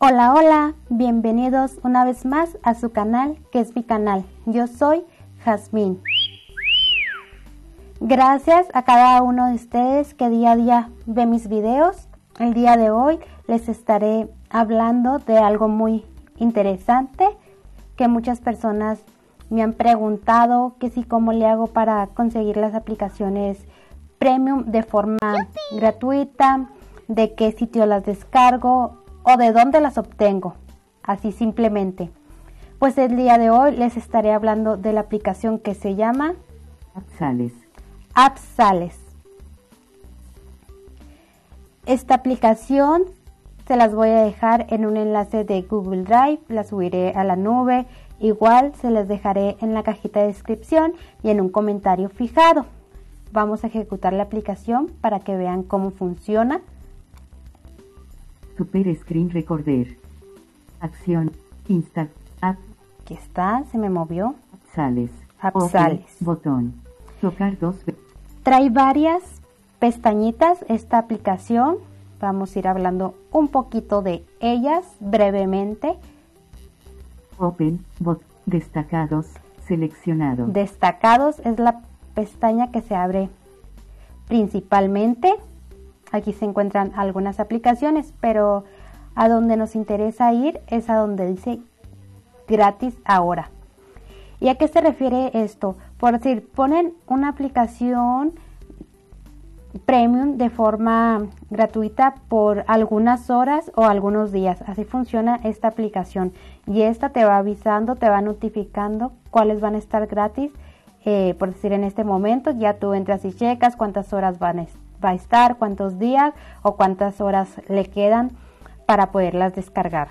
Hola, hola, bienvenidos una vez más a su canal, que es mi canal. Yo soy Jazmín. Gracias a cada uno de ustedes que día a día ve mis videos. El día de hoy les estaré hablando de algo muy interesante que muchas personas me han preguntado, que si cómo le hago para conseguir las aplicaciones premium de forma gratuita, de qué sitio las descargo o de dónde las obtengo, así simplemente. Pues el día de hoy les estaré hablando de la aplicación que se llama Appsales. Esta aplicación se las voy a dejar en un enlace de Google Drive, la subiré a la nube, igual se les dejaré en la cajita de descripción y en un comentario fijado. Vamos a ejecutar la aplicación para que vean cómo funciona. Super Screen Recorder. Acción. Insta. App. Aquí está, se me movió. Appsales. Appsales. Botón. Tocar dos veces. Trae varias pestañitas esta aplicación. Vamos a ir hablando un poquito de ellas brevemente. Open. Destacados. Seleccionado. Destacados es la pestaña que se abre principalmente. Aquí se encuentran algunas aplicaciones, pero a donde nos interesa ir es a donde dice gratis ahora. ¿Y a qué se refiere esto? Por decir, ponen una aplicación premium de forma gratuita por algunas horas o algunos días. Así funciona esta aplicación. Y esta te va avisando, te va notificando cuáles van a estar gratis. Por decir, en este momento ya tú entras y checas cuántas horas va a estar, cuántos días o cuántas horas le quedan para poderlas descargar.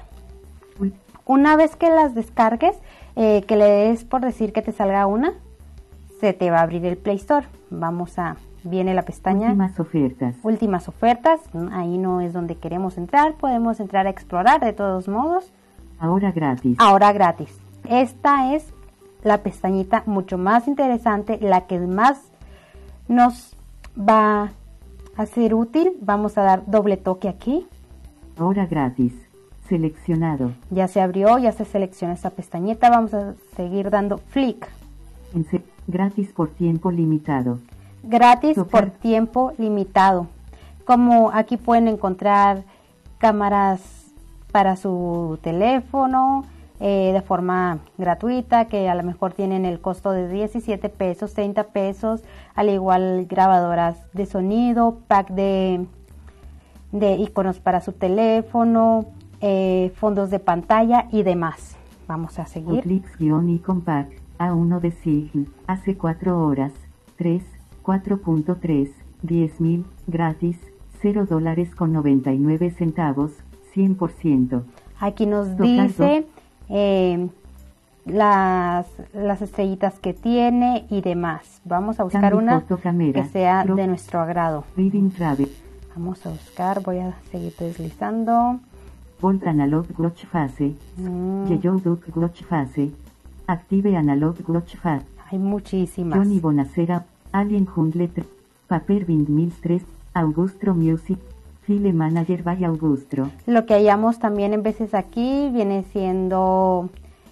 Una vez que las descargues, que le des, por decir que te salga una, se te va a abrir el Play Store. Viene la pestaña Últimas ofertas. Ahí no es donde queremos entrar, podemos entrar a explorar de todos modos. Ahora gratis. Esta es la pestañita mucho más interesante, la que más nos va a ser útil. Vamos a dar doble toque aquí. Ahora gratis. Seleccionado. Ya se abrió, ya se selecciona esta pestañita. Vamos a seguir dando flick. Gratis por tiempo limitado. Gratis por tiempo limitado. Como aquí pueden encontrar cámaras para su teléfono de forma gratuita, que a lo mejor tienen el costo de 17 pesos, 30 pesos, al igual grabadoras de sonido, pack de iconos para su teléfono, fondos de pantalla y demás. Vamos a seguir. Clips-icon pack A1 de Sigl, hace 4 horas, 4.3, 10.000, gratis, $0 con 99 centavos, 100%. Aquí nos dice las estrellitas que tiene y demás. Vamos a buscar una que sea de nuestro agrado. Vamos a buscar, voy a seguir deslizando. Volt Analog Watch Face. Yeyou Watch Face. Active Analog Watch Face. Hay muchísimas. Johnny Bonacera. Alien Hundlet. Paperbind Mills 3. Augustro Music. File Manager by Augustro. Lo que hallamos también en veces aquí viene siendo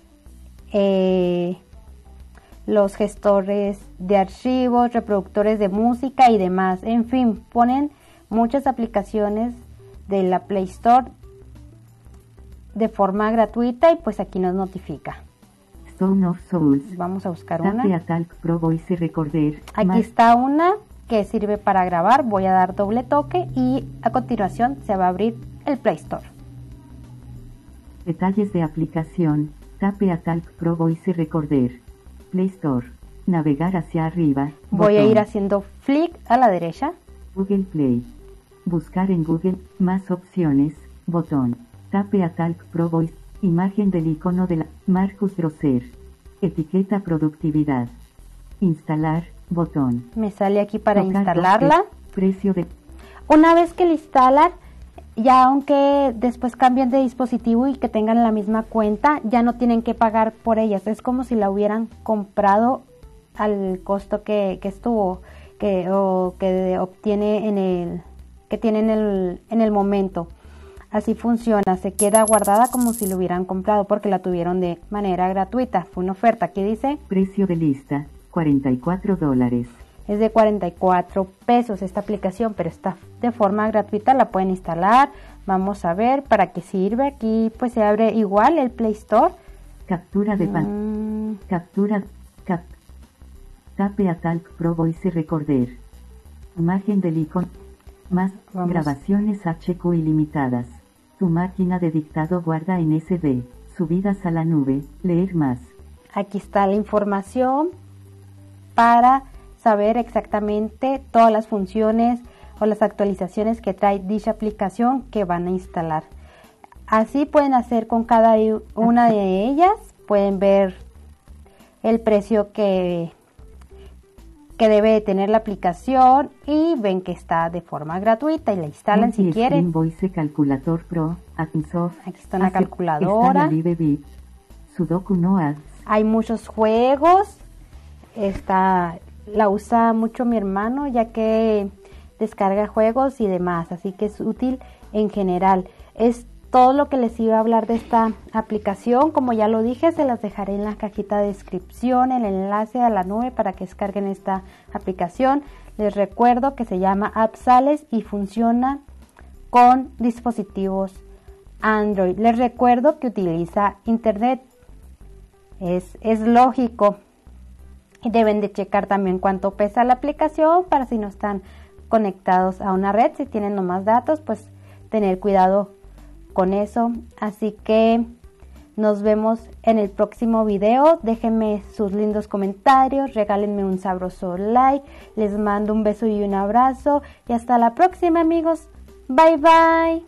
los gestores de archivos, reproductores de música y demás. En fin, ponen muchas aplicaciones de la Play Store de forma gratuita y pues aquí nos notifica. Stone of Souls. Vamos a buscar una. Talk Pro Voice Recorder. Aquí está una que sirve para grabar. Voy a dar doble toque y a continuación se va a abrir el Play Store. Detalles de aplicación. Tape a Talk Pro Voice Recorder. Play Store. Navegar hacia arriba. Voy a ir haciendo flick a la derecha. Google Play. Buscar en Google. Más opciones. Botón. Tape a Talk Pro Voice. Imagen del icono de la Marcus Grosser. Etiqueta productividad. Instalar. Botón. Me sale aquí para instalarla. Precio de. Una vez que la instalan, ya aunque después cambien de dispositivo y que tengan la misma cuenta, ya no tienen que pagar por ellas. Es como si la hubieran comprado al costo que estuvo, que obtiene que tiene en el momento. Así funciona, se queda guardada como si lo hubieran comprado porque la tuvieron de manera gratuita. Fue una oferta. Aquí dice precio de lista, $44. Es de 44 pesos esta aplicación, pero está de forma gratuita, la pueden instalar. Vamos a ver para qué sirve. Aquí pues se abre igual el Play Store. Captura de Tape a Talk Pro Voice Recorder. Imagen del icono. Más Vamos. Grabaciones HQ ilimitadas. Tu máquina de dictado guarda en SD. Subidas a la nube. Leer más. Aquí está la información para saber exactamente todas las funciones o las actualizaciones que trae dicha aplicación que van a instalar. Así pueden hacer con cada una de ellas. Pueden ver el precio que debe de tener la aplicación y ven que está de forma gratuita y la instalan si quieren. Voice Calculator Pro, Atinsoft. Aquí está una calculadora. LiveBit, Sudoku no Ads. Hay muchos juegos. La usa mucho mi hermano ya que descarga juegos y demás, así que es útil en general. Es todo lo que les iba a hablar de esta aplicación. Como ya lo dije, se las dejaré en la cajita de descripción, el enlace a la nube para que descarguen esta aplicación. Les recuerdo que se llama AppSales y funciona con dispositivos Android. Les recuerdo que utiliza internet. Es lógico. Y deben de checar también cuánto pesa la aplicación para si no están conectados a una red. Si tienen nomás datos, pues tener cuidado con eso. Así que nos vemos en el próximo video. Déjenme sus lindos comentarios, regálenme un sabroso like. Les mando un beso y un abrazo. Y hasta la próxima, amigos. Bye bye.